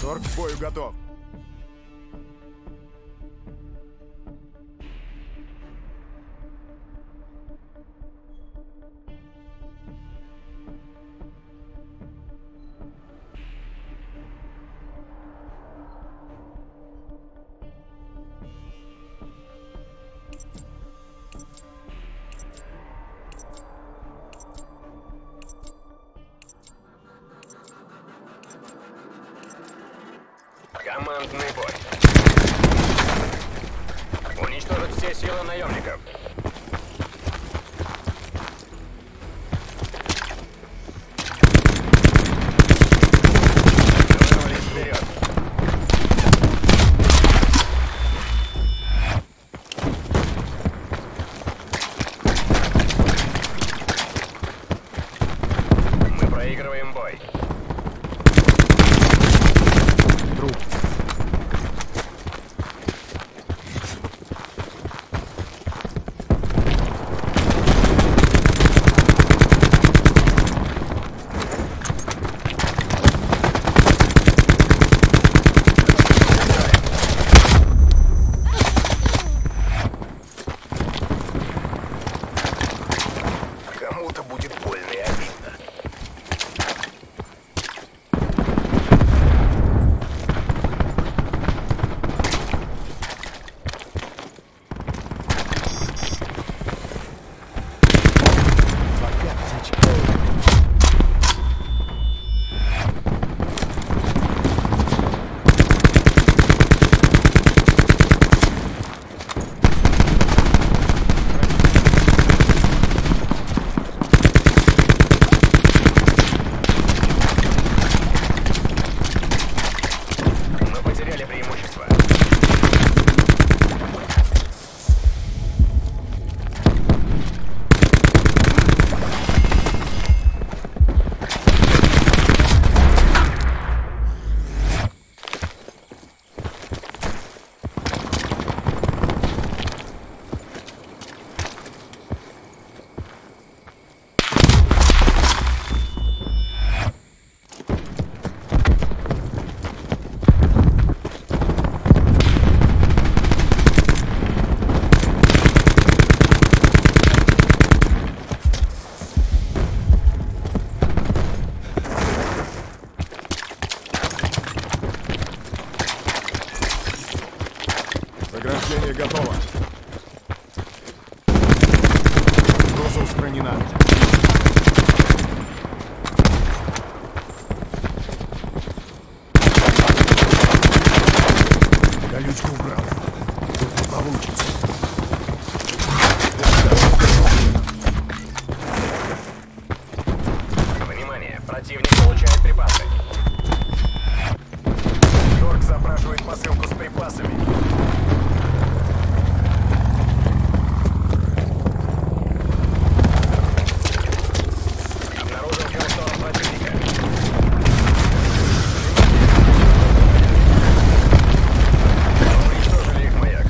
Торг к бою готов. Командный бой. Уничтожить все силы наемников. Двинулись вперед. Мы проигрываем бой. Труп. Кому-то будет больно и обидно. Твоя птичка. Мы потеряли преимущество. Заграждение готово. Угроза устранена. Колючку убрал. Тут не получится. Внимание! Противник получает припасы. Торг запрашивает посылку с припасами. Обнаружил хелстон противника. Уничтожили их маяк.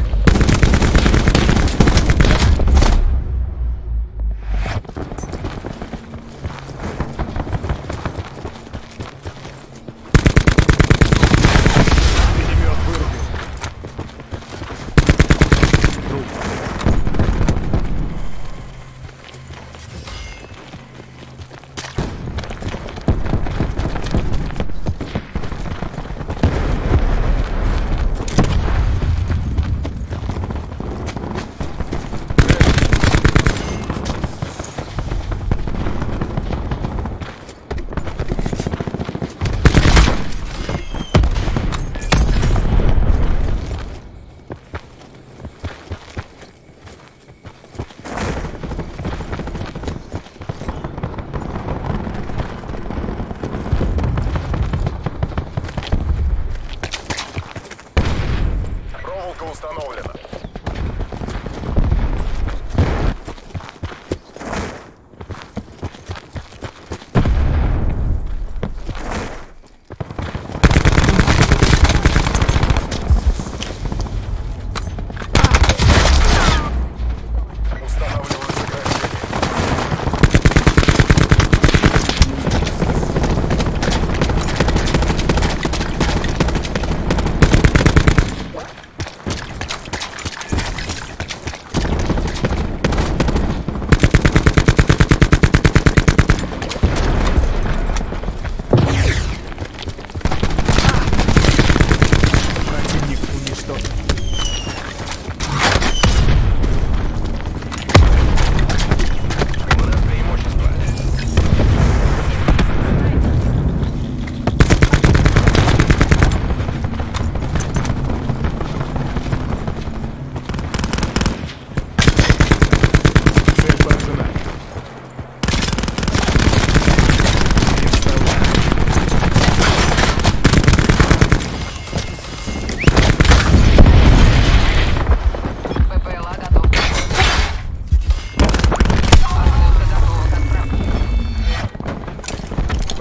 Миномет вырубил.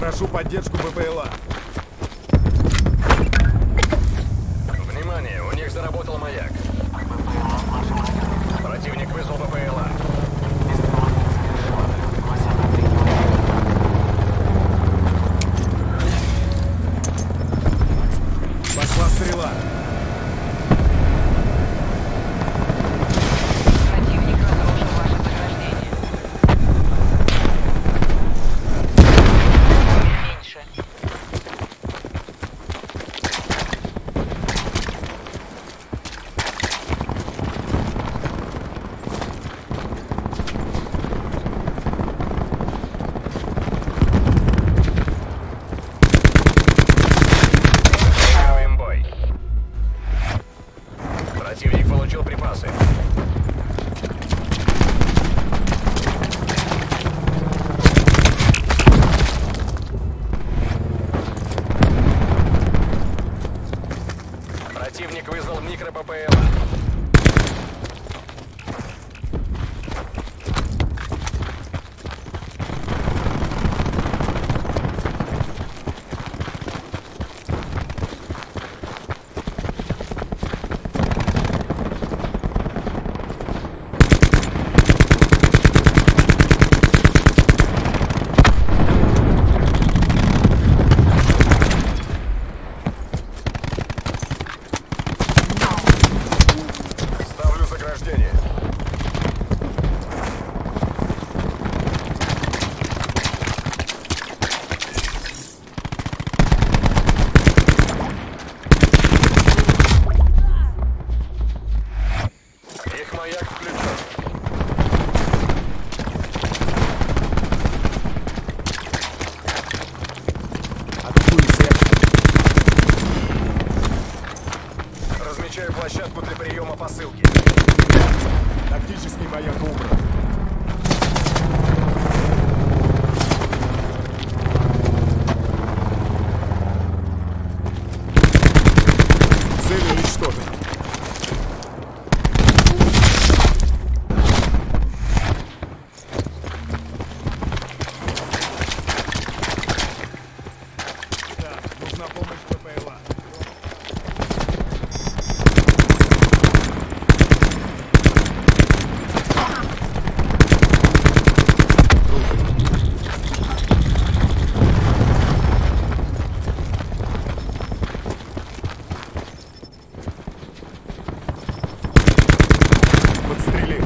Прошу поддержку БПЛА. Внимание, у них заработал маяк. Противник вызвал БПЛА. Пошла стрела. Противник разрушил ваше заграждение. Меньше. Проигрываем бой. Противник получил припасы. Противник вызвал микро-ППЛА. Ставлю заграждение. Их маяк включен. Атакую сектор. Размечаю площадку для приема посылки. Тактический маяк убран. Цель уничтожена. Так, нужна помощь ППЛА. Подстрели.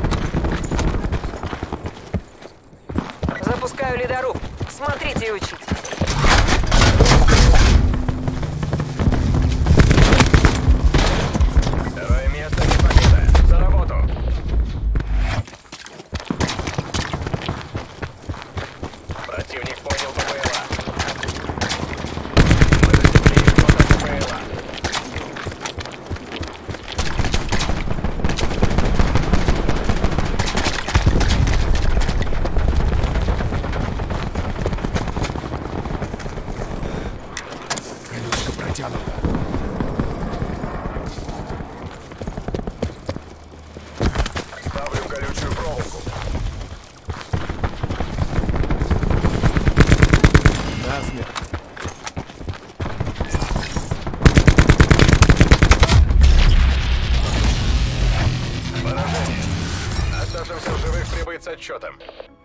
Запускаю ледоруб. Смотрите и учите. Второе место не победа. За работу. Противник понял ППЛА. Мы засекли их фото ППЛА. Колючка протянута. Ставлю колючую проволоку. Насмерть. Поражение. Оставшимся в живых прибыть с отчетом.